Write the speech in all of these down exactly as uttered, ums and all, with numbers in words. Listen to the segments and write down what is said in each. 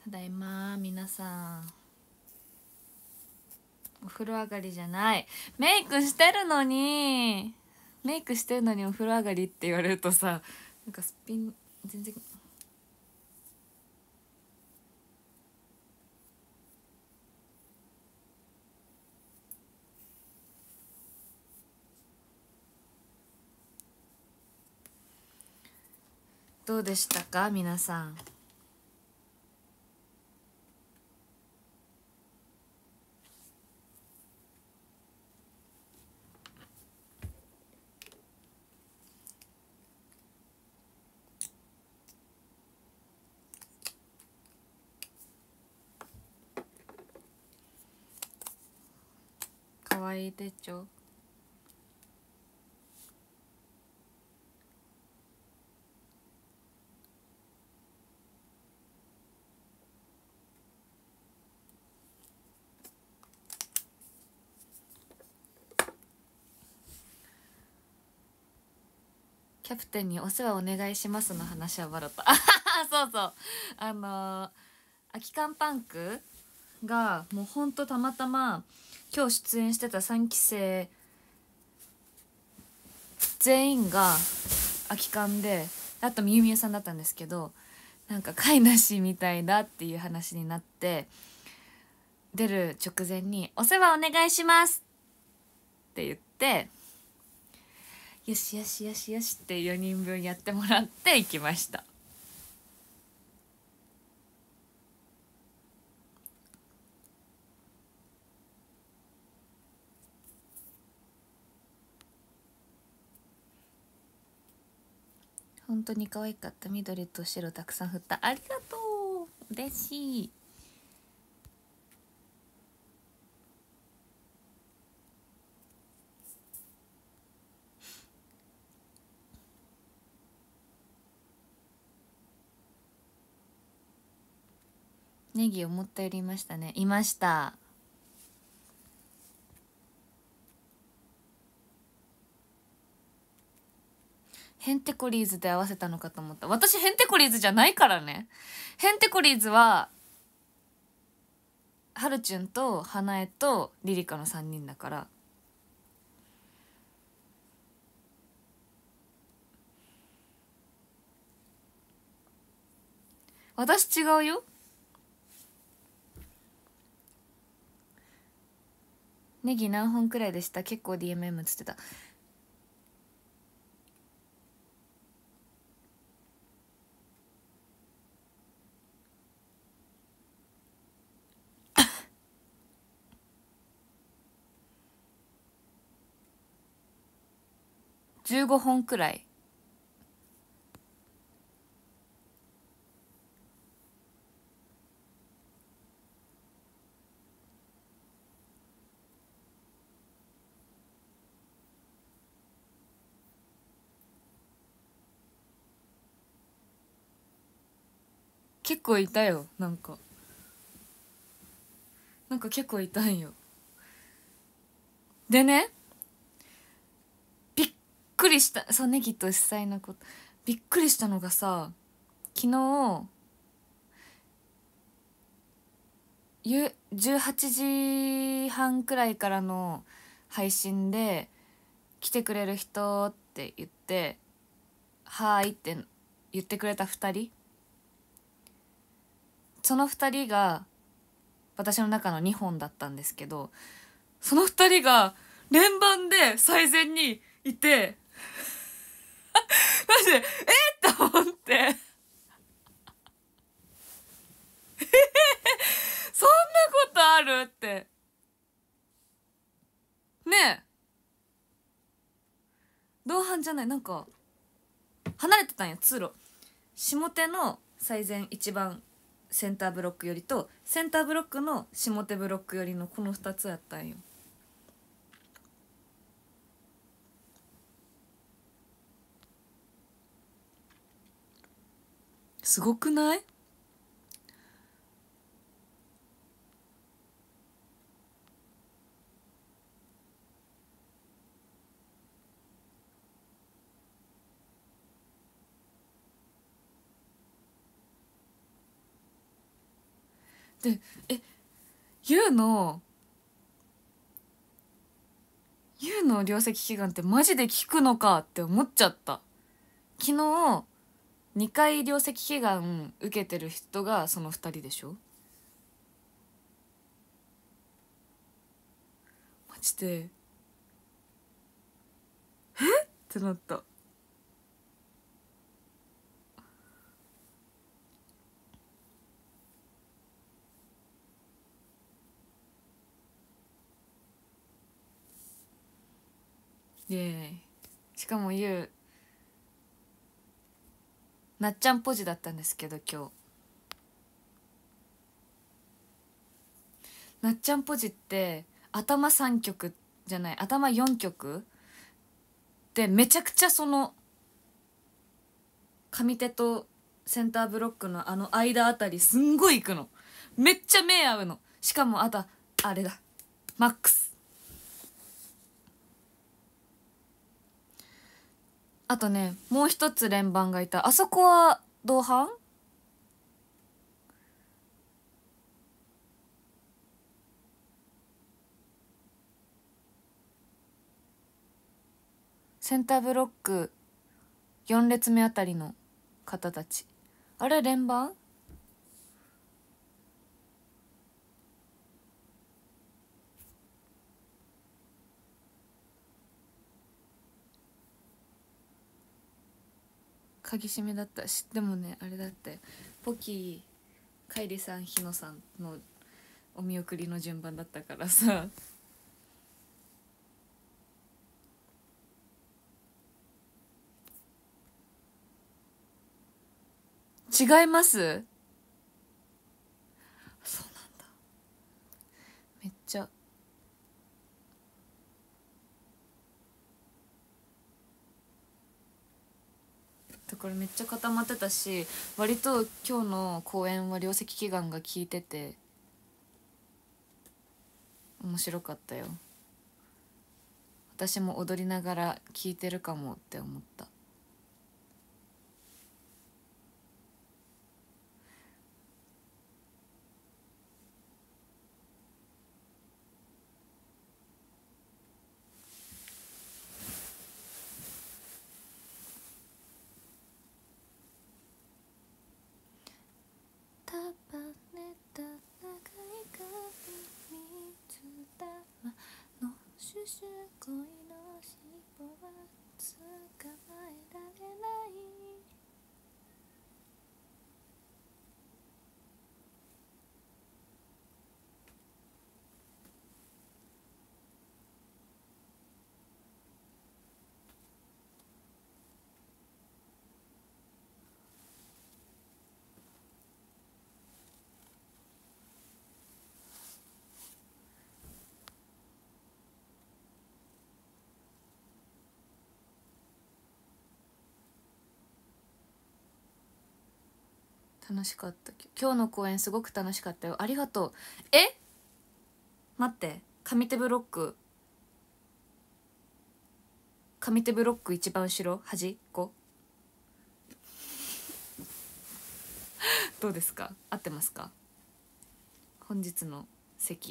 ただいま皆さん。お風呂上がりじゃない、メイクしてるのにメイクしてるのにお風呂上がりって言われるとさ、なんかすっぴん全然。どうでしたか皆さん。かわいい手帳。キャプテンにお世話お願いしますの話は笑った。あははそうそう、あのー、空き缶パンクがもうほんとたまたま今日出演してたさんき生全員が空き缶で、あとみゆみゆさんだったんですけど、なんか飼いなしみたいだっていう話になって、出る直前に「お世話お願いします」って言って、よしよしよしよしってよにんぶんやってもらって行きました。本当に可愛かった。緑と白たくさん振った。ありがとう、嬉しい。ネギ思ったよりいましたね。いました。ヘンテコリーズで合わせたのかと思った。私ヘンテコリーズじゃないからね。ヘンテコリーズははるちゅんと花江とリリカのさんにんだから。私違うよ。ネギ何本くらいでした？結構 ディーエムエム つってた。じゅうごほんくらい。結構いたよ。なんかなんか結構いたんよ。でね、びっくりした。そう、ネギと主催のことびっくりしたのがさ、昨日ゆじゅうはちじはんくらいからの配信で来てくれる人って言って「はーい」って言ってくれたふたり、そのふたりが私の中のにほんだったんですけど、そのふたりが連番で最前にいてマジでえっと思ってそんなことあるってね。え同伴じゃない、なんか離れてたんや通路。下手の最前一番センターブロック寄りとセンターブロックの下手ブロック寄りのこのふたつやったんよ。すごくない？ でえユウのユウの量積祈願ってマジで効くのかって思っちゃった。昨日にかい量積祈願受けてる人がそのふたりでしょ。マジでえってなった。イエーイ。しかもユウなっちゃんポジだったんですけど、今日なっちゃんポジって頭さん曲じゃない頭よん曲でめちゃくちゃその上手とセンターブロックのあの間あたりすんごい行くの。めっちゃ目合うの。しかもあとあれだマックス。あとねもう一つ連番がいた。あそこは同伴？センターブロックよん列目あたりの方たち、あれ連番？鍵閉めだったし。でもねあれだってポキカイリさんヒノさんのお見送りの順番だったからさ。違います。そうなんだ。めっちゃだからめっちゃ固まってたし、割と今日の公演は両席祈願が効いてて面白かったよ。私も踊りながら聴いてるかもって思った。束ねた長い髪水玉のシュシュ恋の尻尾は捕まえられない。楽しかった。今日の公演すごく楽しかったよ。ありがとう。え待って、上手ブロック上手ブロック一番後ろ端っこどうですか？合ってますか？本日の席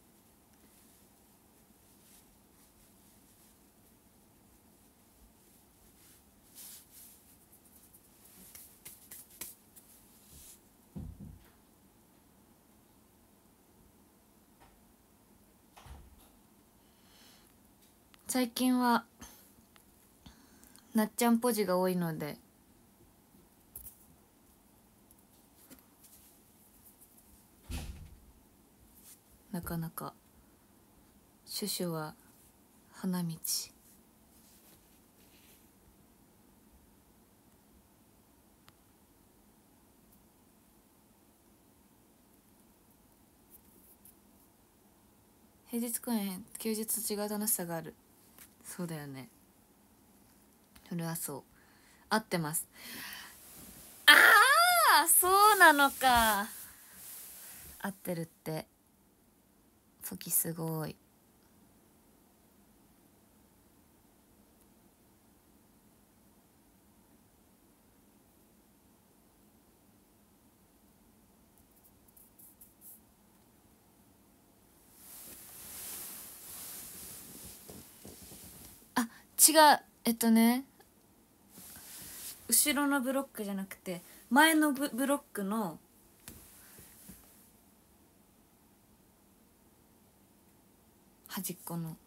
最近はなっちゃんポジが多いのでなかなかシュシュは花道。平日公演休日と違う楽しさがある。そうだよね、それはそう、合ってます。ああそうなのか、合ってるって。ポキすごい。 違う、えっとね後ろのブロックじゃなくて前のブブロックの端っこの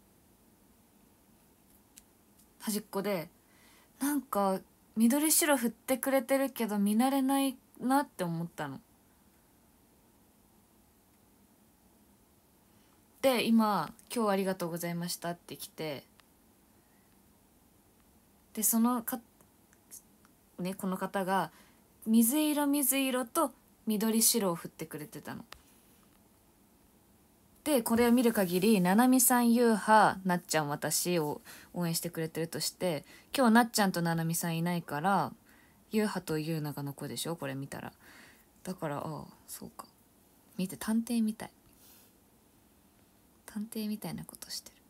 端っこで、なんか緑白振ってくれてるけど見慣れないなって思ったの。で今「今日ありがとうございました」って来て、でそのか、ね、この方が水色水色と緑白を振ってくれてたの。でこれを見る限りななみさん、ゆうは、なっちゃん、私を応援してくれてるとして、今日なっちゃんとななみさんいないからゆうはとゆうなが残るでしょ、これ見たら。だからああそうか、見て探偵みたい探偵みたいなことしてる。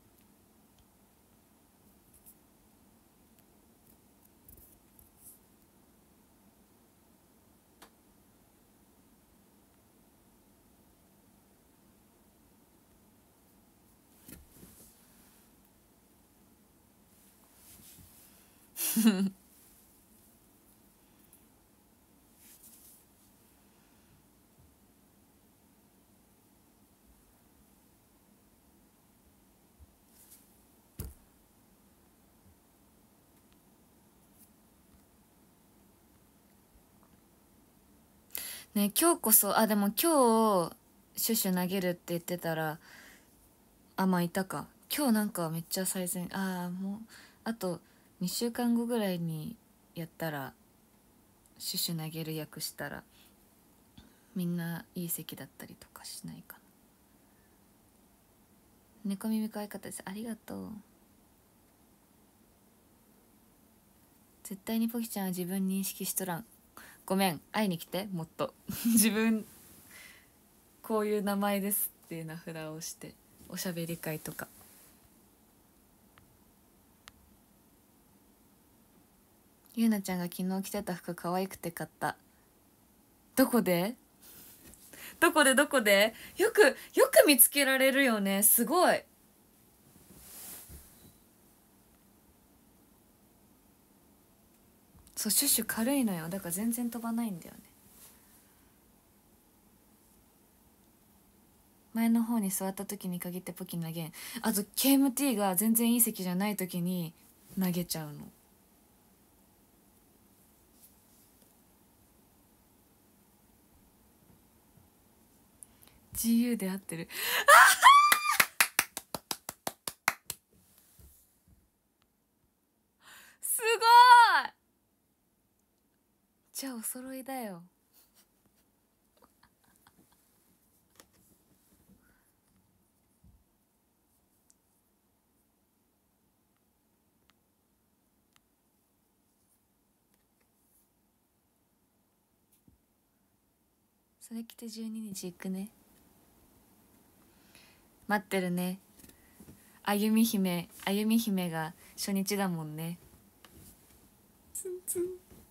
ね、今日こそ、あでも今日シュシュ投げるって言ってたら、あまあいたか。今日なんかめっちゃ最善、ああもうあとにしゅうかんごぐらいにやったらシュシュ投げる役したらみんないい席だったりとかしないかな。猫耳可愛かったです、ありがとう。絶対にポキちゃんは自分認識しとらん。ごめん、会いに来て、もっと自分こういう名前ですっていう名札をしておしゃべり会とか。ゆうなちゃんが昨日着てた服可愛くて買った。どこでどこでどこでよくよく見つけられるよね、すごい。そう、シュッシュ軽いのよ、だから全然飛ばないんだよね。前の方に座った時に限ってポキ投げん。あと ケーエムティー が全然いい席じゃない時に投げちゃうの。自由で合ってる。すごい。じゃあお揃いだよ。それ着てじゅうににち行くね。待ってるね。あゆみ姫、あゆみ姫が初日だもんね。ツンツン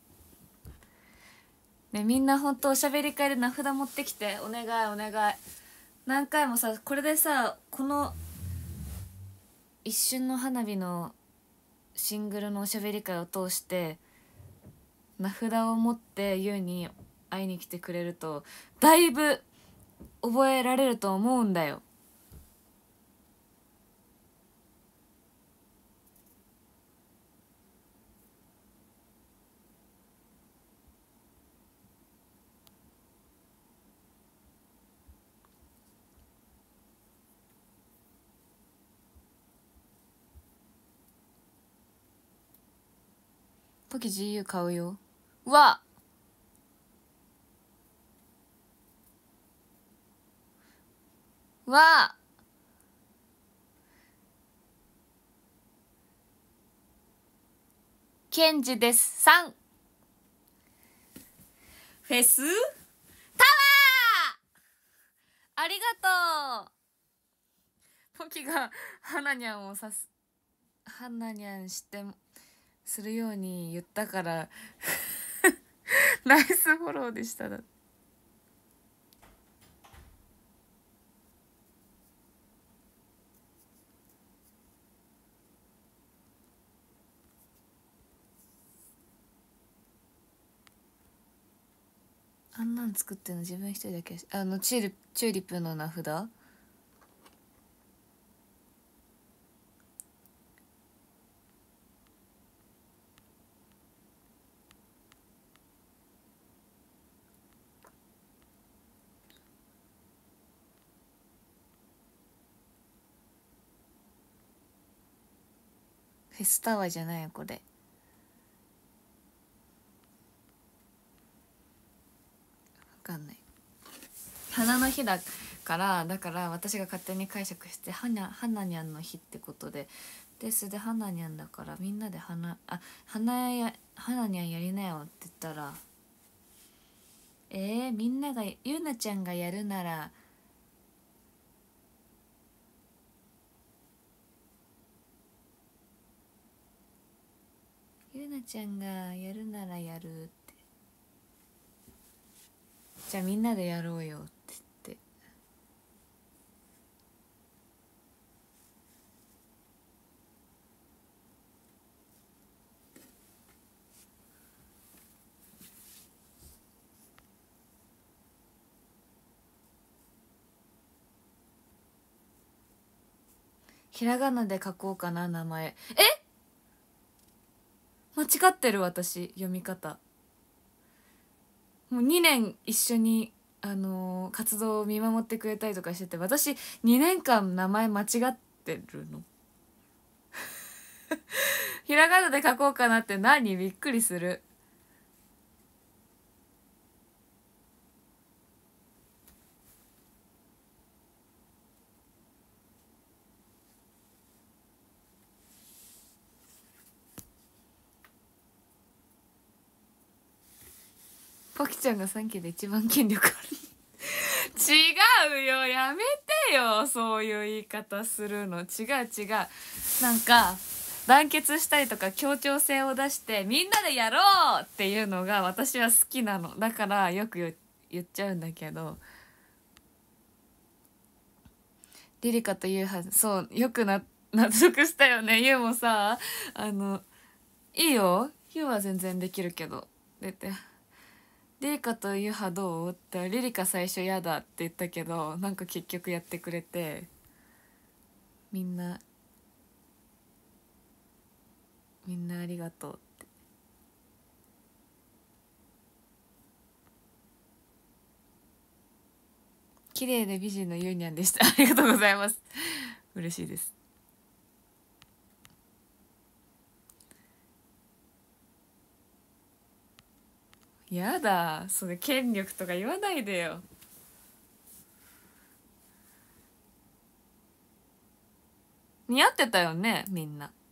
ね、みんなほんとおしゃべり会で名札持ってきて、お願いお願い。何回もさ、これでさ、この一瞬の花火のシングルのおしゃべり会を通して名札を持ってゆうに会いに来てくれるとだいぶ覚えられると思うんだよ。ポキ ジーユー 買うよ。うわうわケンジですさん。フェスタワーありがとう。ポキが花にゃんをさす花にゃんしてするように言ったからナイスフォローでしただ。 あんなん作ってるの自分一人だけ。あのチューリチューリップの名札。フェスタワーじゃないよこれ。分かんない。花の日だからだから私が勝手に解釈してはなはなにゃんの日ってことで、ですではなにゃんだからみんなで花あ花やはなにゃんやりなよって言ったら、えー、みんながゆうなちゃんがやるならゆうなちゃんがやるならやるって、じゃあみんなでやろうよって言って。ひらがなで書こうかな名前。え間違ってる私読み方。もうにねん一緒にあのー活動を見守ってくれたりとかしてて、私にねんかん名前間違ってるの。ひらがなで書こうかなって何、びっくりする。ポキちゃんがさんきで一番権力ある。違うよ、やめてよそういう言い方するの。違う違う、なんか団結したりとか協調性を出してみんなでやろうっていうのが私は好きなの。だからよく言言っちゃうんだけど、リリカとユウハ、そうよくな納得したよね。ユウもさ、あのいいよユウは全然できるけど出て、リリカとユハどうって、リリカ最初やだって言ったけどなんか結局やってくれて、みんなみんなありがとうって。綺麗で美人のユーニャンでした。ありがとうございます。嬉しいです。やだそれ権力とか言わないでよ。似合ってたよねみんな。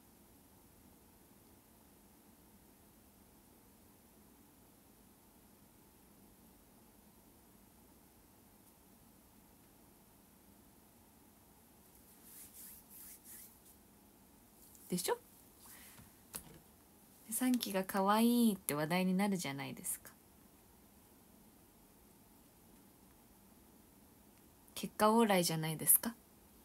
でしょ。さんきが可愛いって話題になるじゃないですか。結果オーライじゃないですか。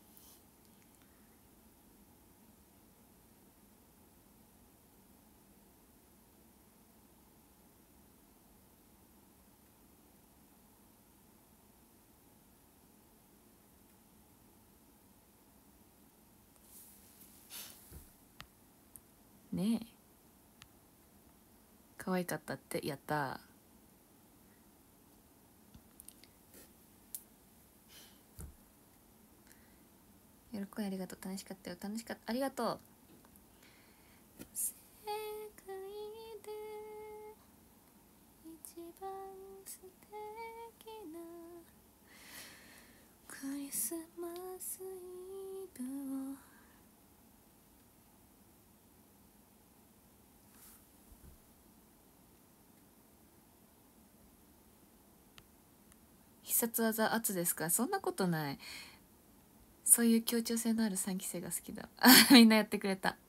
ねえ可愛かったって。やったー。喜びありがとう。楽しかったよ。楽しかった。ありがとう。世界で一番素敵なクリスマスイブを。必殺技圧ですか。そんなことない。そういう協調性のあるさんき生が好きだ。みんなやってくれた。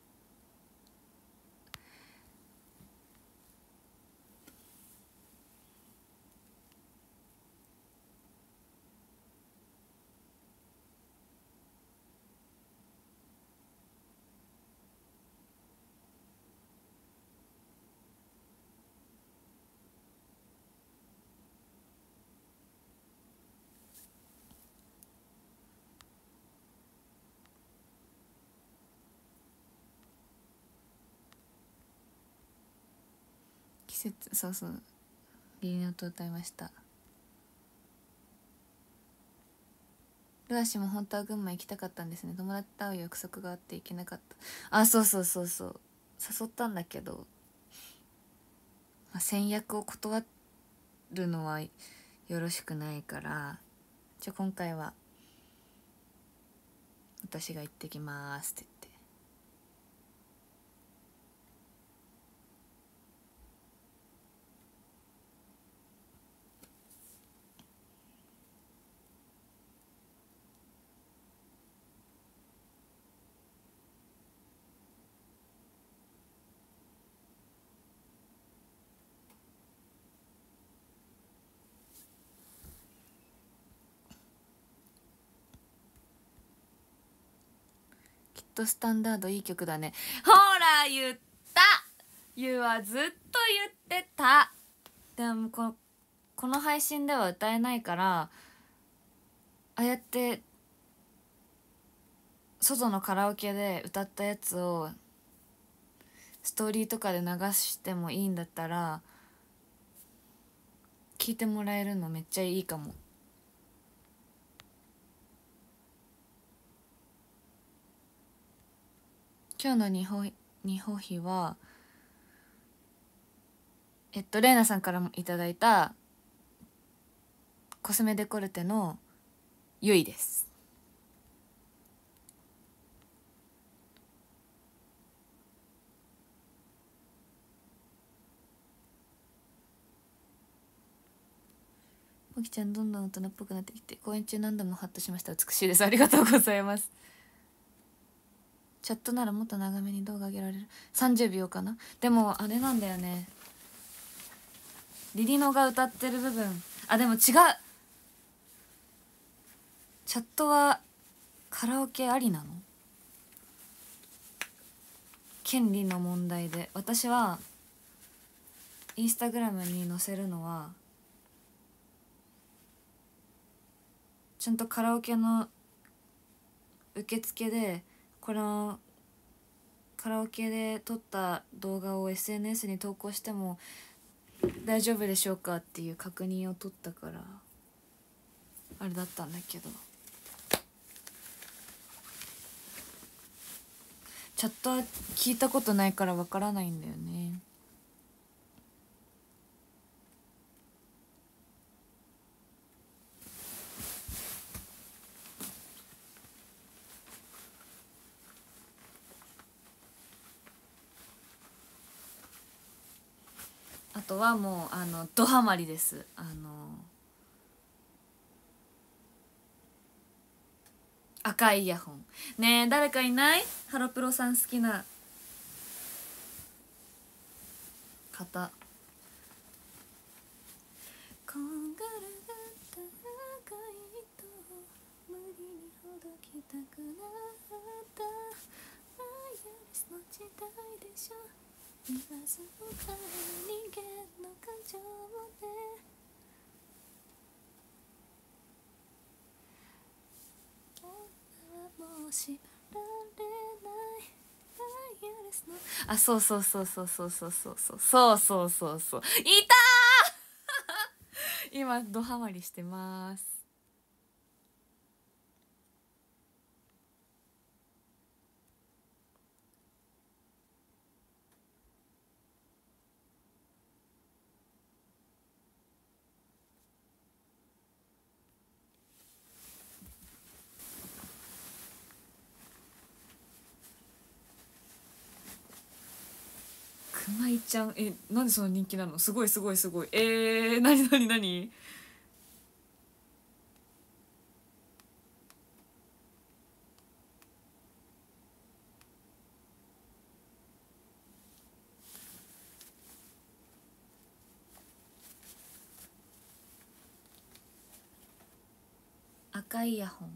季節、そうそう、義理の音歌いました。ルアシも本当は群馬行きたかったんですね。友達と会う約束があって行けなかった。あ、そうそうそうそう、誘ったんだけど、まあ、先約を断るのはよろしくないから、じゃあ今回は私が行ってきますって言って。きっとスタンダードいい曲だね。ほら言った、ゆうはずっと言ってた。でもここの配信では歌えないから、ああやって外のカラオケで歌ったやつをストーリーとかで流してもいいんだったら聞いてもらえるのめっちゃいいかも。今日の日本日本日はえっとレイナさんからもいただいたコスメデコルテのゆいです。もきちゃんどんどん大人っぽくなってきて、公演中何度もハッとしました。美しいです。ありがとうございます。チャットならもっと長めに動画上げられる。さんじゅうびょうかな。でもあれなんだよね、リリノが歌ってる部分、あ、でも違う、チャットはカラオケありなの？権利の問題で、私はインスタグラムに載せるのはちゃんとカラオケの受付で、このカラオケで撮った動画を エスエヌエス に投稿しても大丈夫でしょうかっていう確認を取ったからあれだったんだけど、チャットは聞いたことないからわからないんだよね。あとはもうあのドハマりです。あの赤いイヤホンね。え誰かいない？ハロプロさん好きな方。こんがらがった赤い糸を無理にほどきたくなったアイアリスの時代でしょ。言わずもがな人間の感情をね。女はもう縛られないアイアリスの、あ、そうそうそうそうそうそうそうそうそうそうそうそう、いたー今ドハマりしてます。熊井ちゃん、え、なんでその人気なの？すごいすごいすごい。えー、なになになに？赤いイヤホン。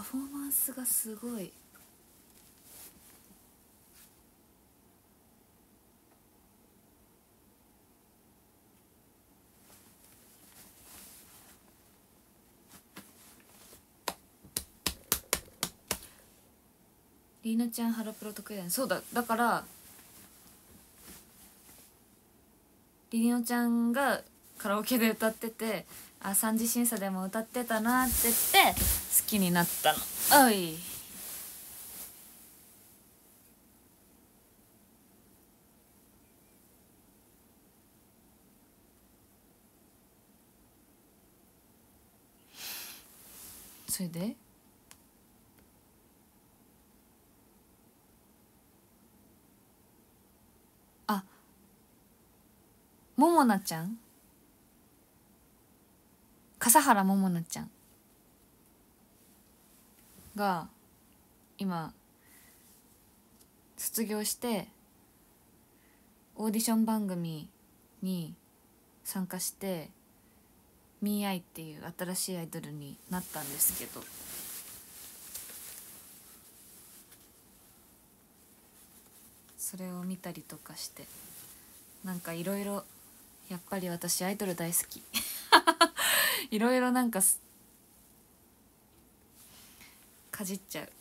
フォーマンスがすごい。りーなちゃんハロプロ得意だね。そうだ、だからりのちゃんがカラオケで歌ってて、あ、三次審査でも歌ってたなって言って好きになったの。おい、それであ、ももなちゃん、笠原ももなちゃんが今卒業してオーディション番組に参加してミーアイっていう新しいアイドルになったんですけど、それを見たりとかして、なんかいろいろ、やっぱり私アイドル大好きいろいろなんかかじっちゃう。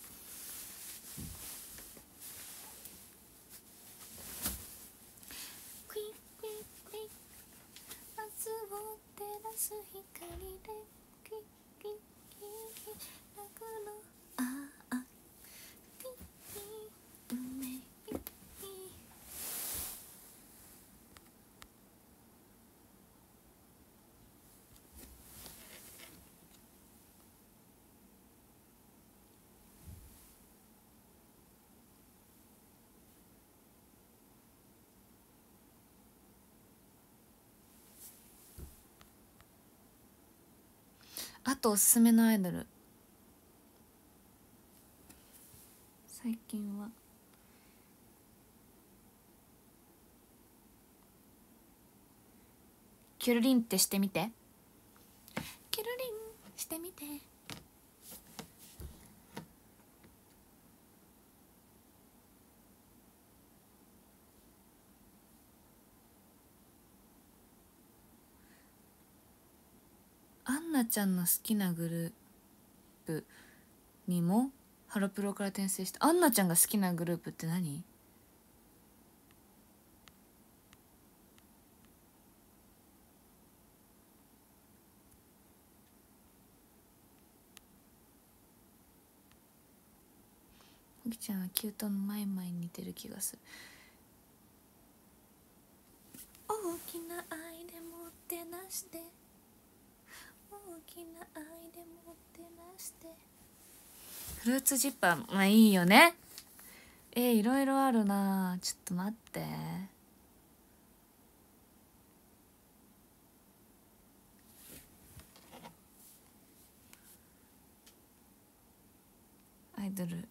クイクイクイ明日を照らす光でキキキキ泣くのああピピ梅ピピ。あとおすすめのアイドル、最近はキュルリンってしてみて、キュルリンしてみて。アンナちゃんの好きなグループにもハロプロから転生した。アンナちゃんが好きなグループって何？ほきちゃんはキュートのマイマイに似てる気がする。大きな愛でもてなして、大きな愛でもてなして。フルーツジッパー、まあいいよね。えー、いろいろあるな。ちょっと待って、アイドル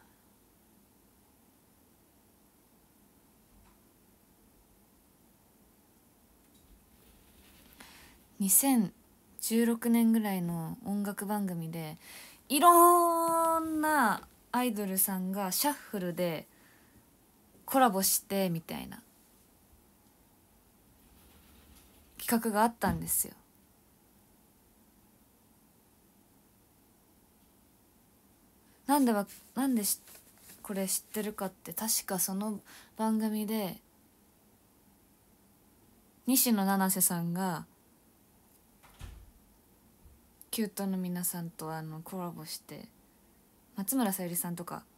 にせんじゅうろくねんぐらいの音楽番組でいろんなアイドルさんがシャッフルでコラボしてみたいな企画があったんですよ。なんでわなんでしこれ知ってるかって、確かその番組で西野七瀬さんがキュートの皆さんとあのコラボして、松村さゆりさんとか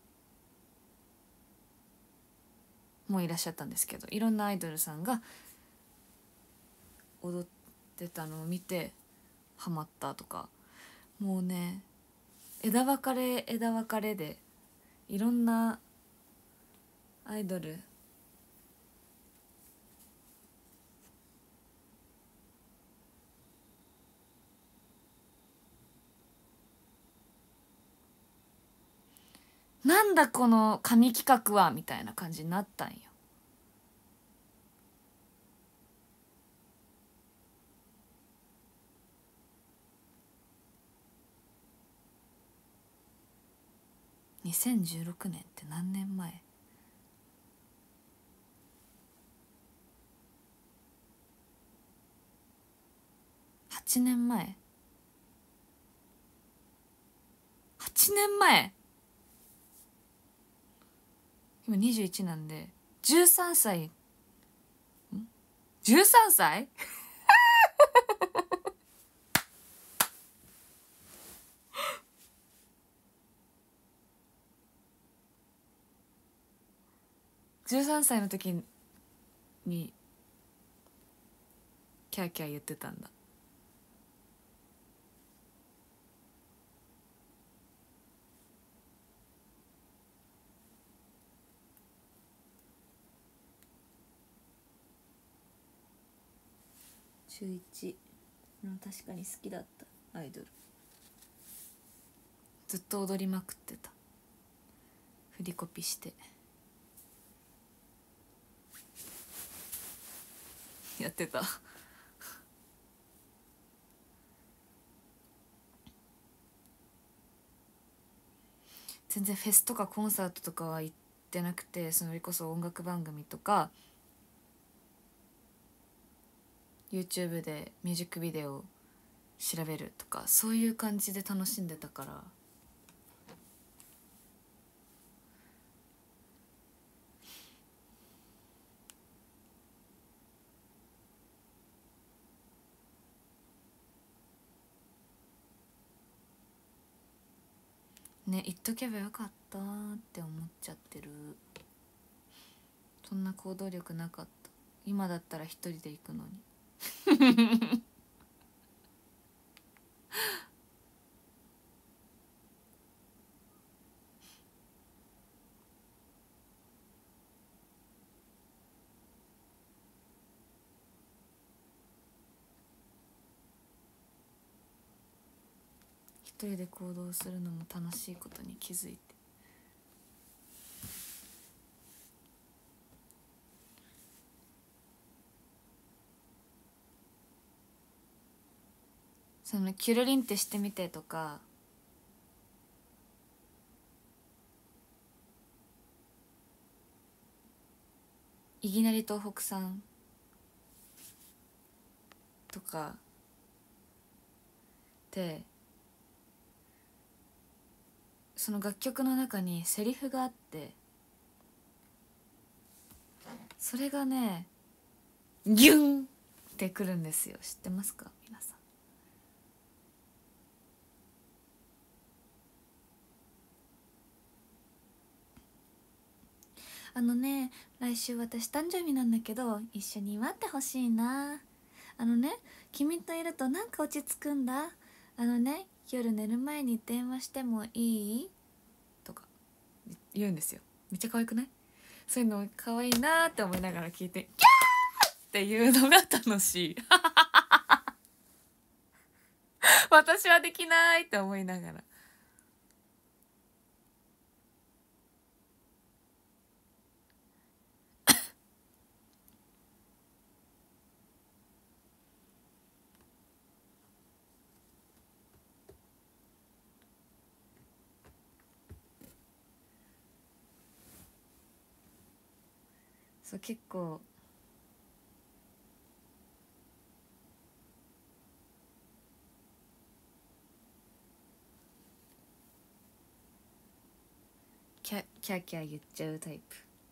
もいらっしゃったんですけど、いろんなアイドルさんが踊ってたのを見てハマったとか、もうね、枝分かれ枝分かれでいろんなアイドルなんだこの神企画はみたいな感じになったんよ。 にせんじゅうろくねんって何年前？はちねんまえ。はちねんまえ。今にじゅういちなんでじゅうさんさい。ん じゅうさん 歳じゅうさんさいの時にキャーキャー言ってたんだ。中いち、うん、確かに好きだったアイドル。ずっと踊りまくってた。振りコピしてやってた。全然フェスとかコンサートとかは行ってなくて、それこそ音楽番組とか YouTube でミュージックビデオを調べるとか、そういう感じで楽しんでたから。ね、言っとけばよかったって思っちゃってる。そんな行動力なかった。今だったら一人で行くのに。一人で行動するのも楽しいことに気づいて。そのキュルリンってしてみてとか、いきなり東北産とかで、その楽曲の中にセリフがあって、それがねギュンってくるんですよ。知ってますか皆さん。あのね、来週私誕生日なんだけど一緒に祝ってほしいな。あのね、君といるとなんか落ち着くんだ。あのね、夜寝る前に電話してもいいとか言うんですよ。めっちゃ可愛くない？そういうの可愛いなって思いながら聞いて、キャーっていうのが楽しい。私はできないって思いながら。そう、結構キャキャキャ言っちゃうタイプ。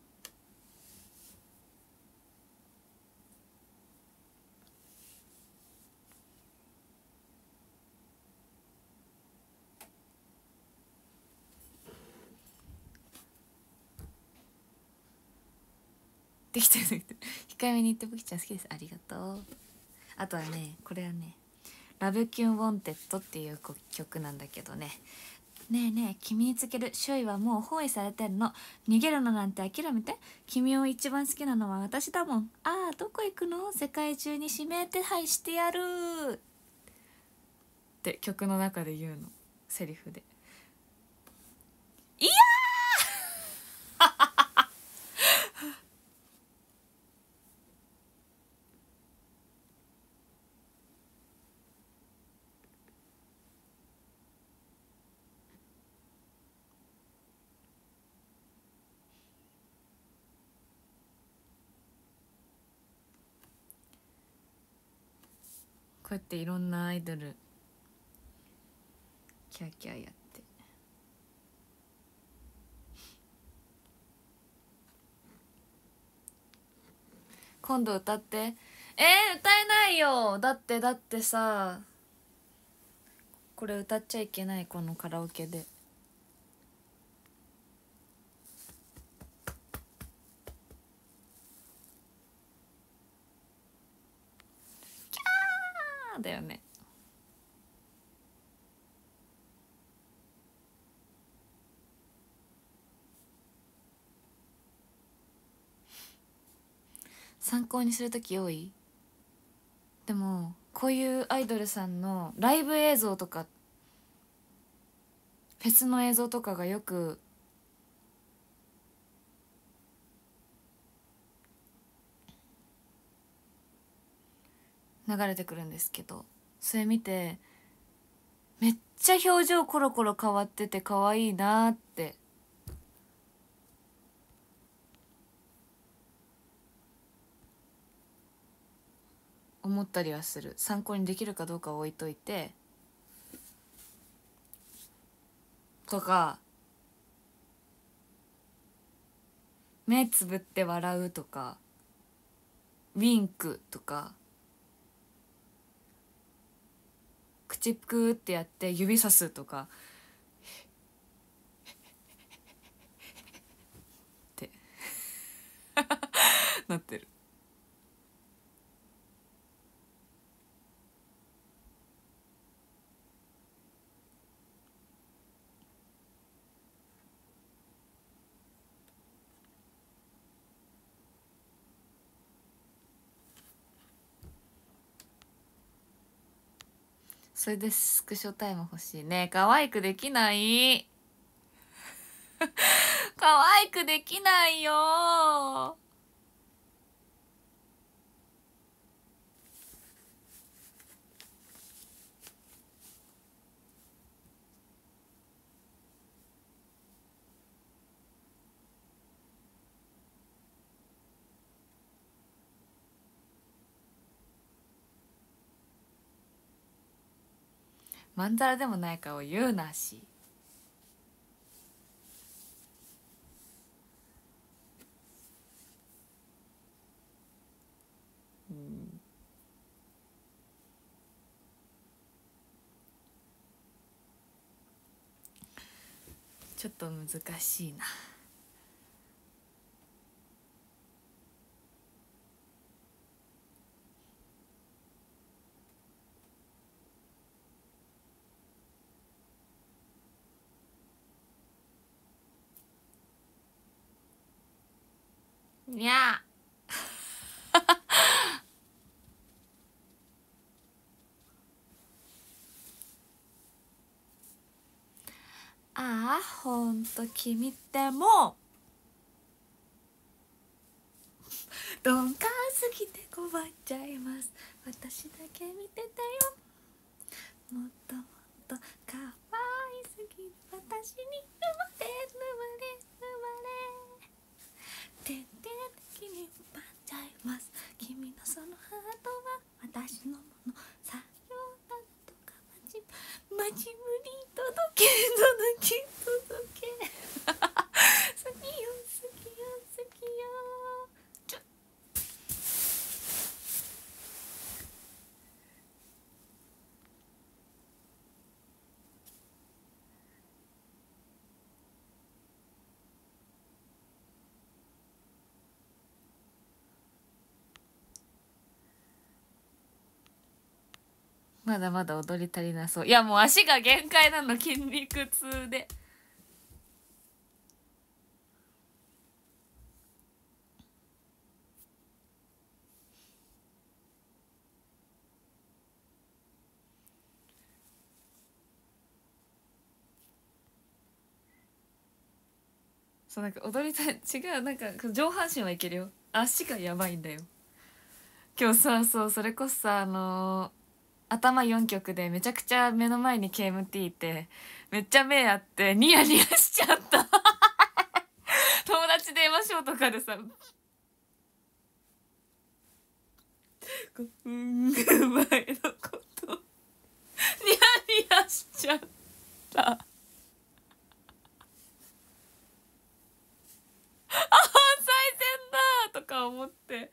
できてるできてる。控えめに言ってポキちゃん好きです。ありがとう。あとはね、これはね「ラブキュンウォンテッド」っていう曲なんだけどね。ねえねえ、君につける周囲はもう包囲されてるの。逃げるのなんて諦めて。君を一番好きなのは私だもん。ああ、どこ行くの？世界中に指名手配してやるって曲の中で言うの、セリフで。いやうやっていろんなアイドルキャーキャーやって、今度歌って。えー、歌えないよ。だってだってさ、これ歌っちゃいけない、このカラオケで。キャーだよね。参考にする時多い。でもこういうアイドルさんのライブ映像とかフェスの映像とかがよく流れてくるんですけど、それ見てめっちゃ表情コロコロ変わってて可愛いなって思ったりはする。参考にできるかどうかは置いといて、とか目つぶって笑うとかウィンクとか口プーってやって指さすとかってなってる。それでスクショタイム欲しいね。可愛くできない可愛くできないよ。まんざらでもない顔言うなし。うん、ちょっと難しいな。にゃああ、ほんと君ってもう鈍感すぎて困っちゃいます。私だけ見ててよ。もっともっと可愛すぎる私に生まれ生まれ生まれ徹底的に奪っちゃいます。君のそのハートは私のもの。さようならとか待ち待ちぶり届け届け届け好きよ好きよ好きよ。ちょまだまだ踊り足りなそう。いやもう足が限界なの、筋肉痛で。そうなんか踊りたい、違う、なんか上半身はいけるよ、足がやばいんだよ今日さ。そう、それこそさ、あのー頭よんきょくでめちゃくちゃ目の前に ケーエムティー いてめっちゃ目あってニヤニヤしちゃった友達電話しようとかでさこううん前のことアしちゃったあ最善だとか思って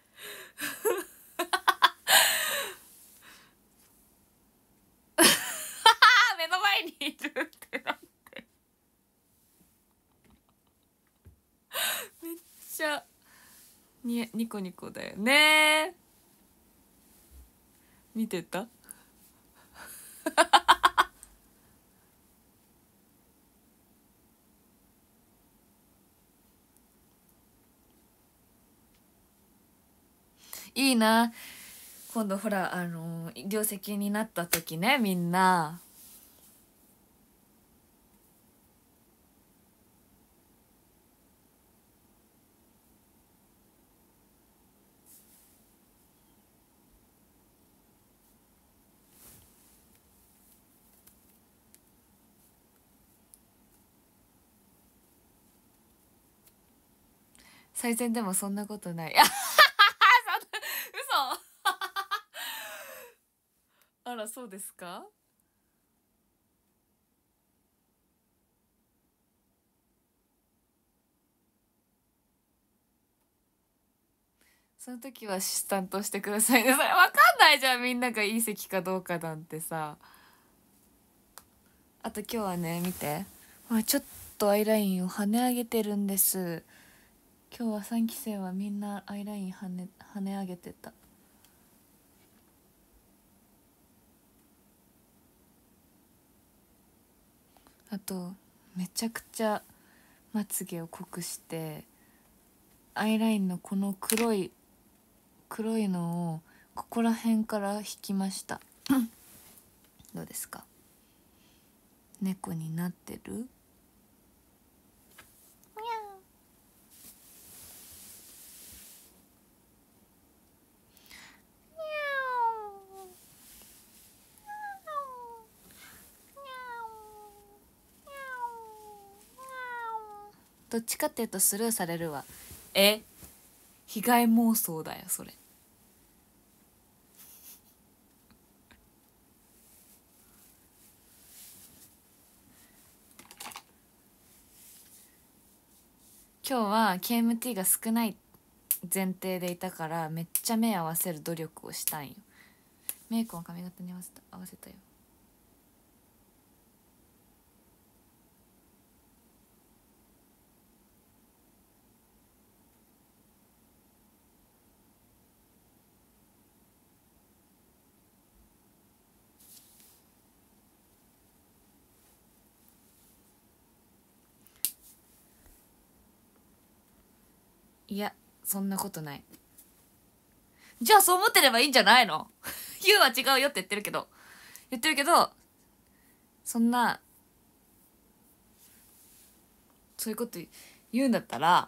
目の前にいるってなってめっちゃにニコニコだよね。見てたいいな。今度ほらあの業績になった時ね、みんな最善でもそんなことない。あ嘘あらそうですか。その時はアシスタントしてくださいね。それわかんないじゃん、みんながいい席かどうかなんてさ。あと今日はね見て、ほらちょっとアイラインを跳ね上げてるんです。今日はさんき生はみんなアイライン跳ね跳ね上げてた。あとめちゃくちゃまつげを濃くしてアイラインのこの黒い黒いのをここら辺から引きましたどうですか。猫になってる。どっちかっていうとスルーされるわ。え被害妄想だよそれ。今日は ケーエムティー が少ない前提でいたからめっちゃ目合わせる努力をしたんよ。メイクは髪型に合わせた合わせたよ。いやそんなことない。じゃあそう思ってればいいんじゃないのユウは違うよって言ってるけど言ってるけどそんなそういうこと言うんだったら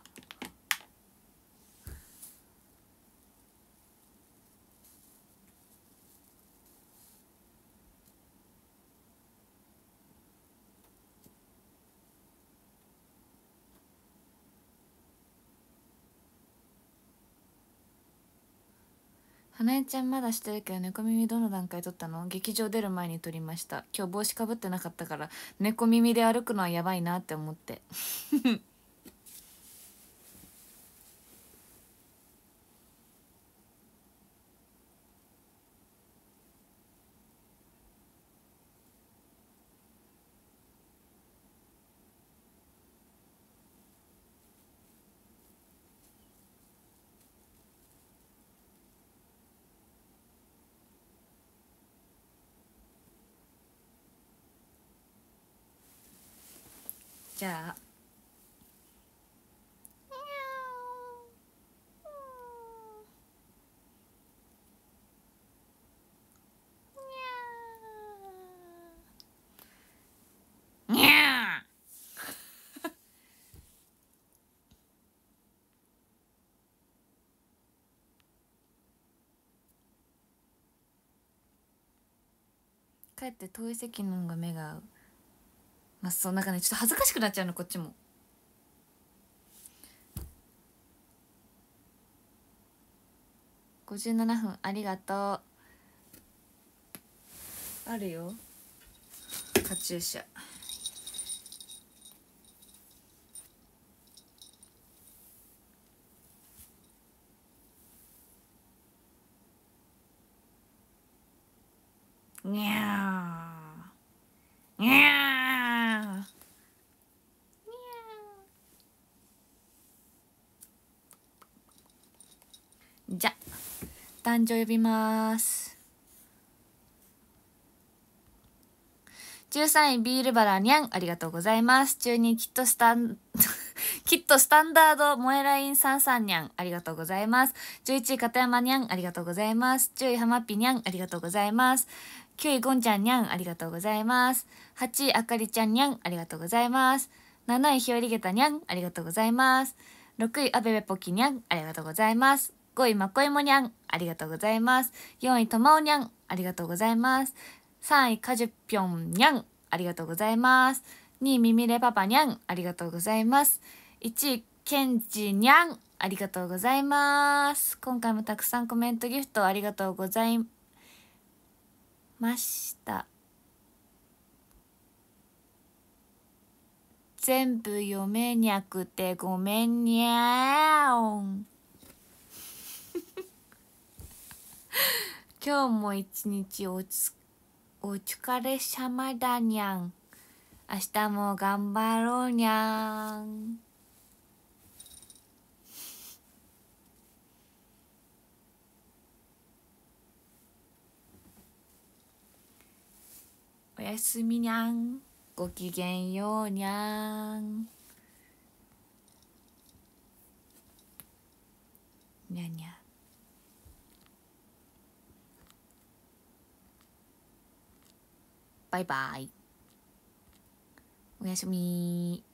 花江ちゃんまだしてるけど猫耳どの段階取ったの。劇場出る前に取りました。今日帽子かぶってなかったから猫耳で歩くのはやばいなって思ってじゃあにゃー帰って遠い席の方が目が合う。まあそうなんかねちょっと恥ずかしくなっちゃうのこっちも。ごじゅうななふんありがとう。あるよカチューシャ。にゃーにゃー。じゃ誕生呼びます。じゅうさんいビールバラにゃん、ありがとうございます。じゅうにキットスタンキットスタンダード萌えラインさんさんにゃん、ありがとうございます。じゅういちい片山にゃん、ありがとうございます。じゅういはまっぴにゃん、ありがとうございます。きゅういゴンちゃんにゃん、ありがとうございます。はちいあかりちゃんにゃん、ありがとうございます。なないひよりげたにゃん、ありがとうございます。ろくいあべべぽきにゃん、ありがとうございます。ごいまこいもにゃん、ありがとうございます。よんいとまおにゃん、ありがとうございます。さんいかじゅぴょんにゃん、ありがとうございます。にいみみれパパにゃん、ありがとうございます。いちいけんじにゃん、ありがとうございます。今回もたくさんコメントギフトありがとうございました。全部読めにゃくてごめんにゃーん。今日も一日おつお疲れ様だにゃん。明日も頑張ろうにゃん。おやすみにゃん。ごきげんようにゃん。にゃにゃ。バイバイ。おやすみ。